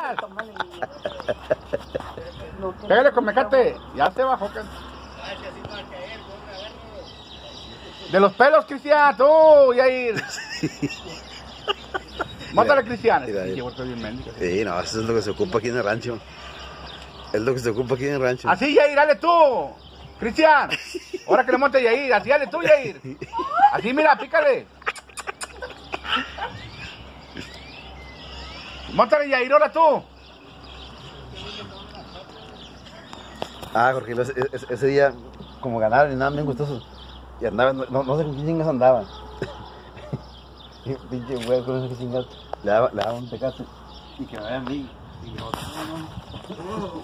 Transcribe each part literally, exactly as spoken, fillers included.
más. Pégale con mecate. Ya se bajó. De los pelos, Cristian, tú, Yair. Mátale, Cristian. Sí, no, eso es lo que se ocupa aquí en el rancho. Es lo que se ocupa aquí en el rancho. Así, Yair, dale tú. Cristian, ahora que le monte Yair, así dale tú, Yair. Así, mira, pícale. Móntale, Yair, ahora tú. Ah, Jorge, ese, ese, ese día, como ganaron y nada, bien gustosos. Y andaban, no, no sé con quién chingas andaban. Pinche güey, con ese que chingas. Le daba, le daba un tecate. Y que me vea a mí. Y yo, no, no.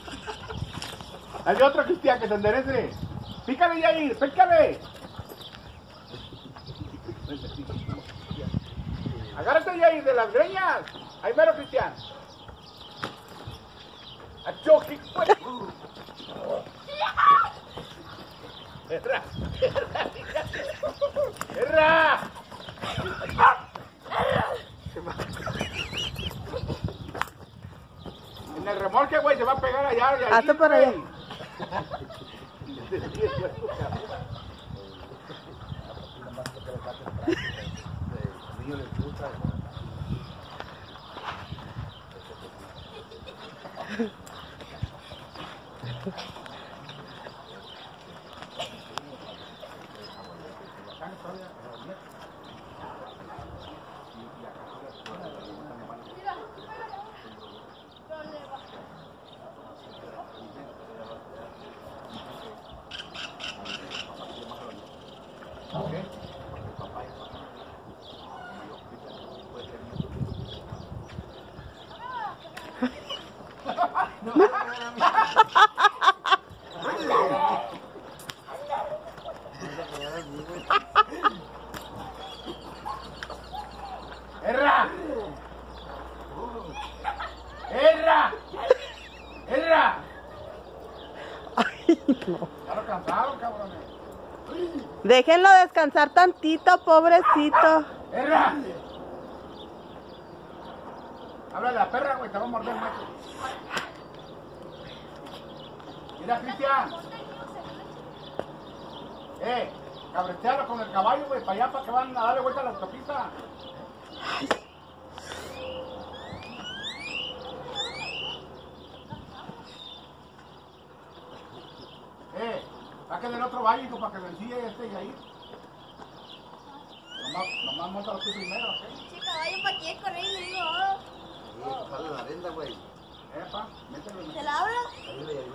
Dale otro, Cristian, que se enderece. Pícale, Yair, pícale. Agárrate, Yair, de las greñas. Ahí mero, Cristian. ¡Achó, qué cuerpo! ¡Erra! ¡Erra! ¡Erra! En el remolque, güey, se va a pegar allá. Hazte por allá. ¡Erra! ¡Erra! ¡Erra! Ay, no. Ya lo cansaron, cabrones. Déjenlo descansar tantito, pobrecito. ¡Erra! Háblale a la perra, güey, te va a morder el macho. Mira, Cristian. Eh, cabretealo con el caballo, güey, para allá, para que van a darle vuelta a la autopista. Eh, saquen del otro valle, para que lo ensille este y ahí. Nomás, nomás montalo tú primero, ¿ok? Che, caballo, ¿para qué correr? Le digo, Sí, jale la renda, güey. Epa, mételo en el... ¿se la habla?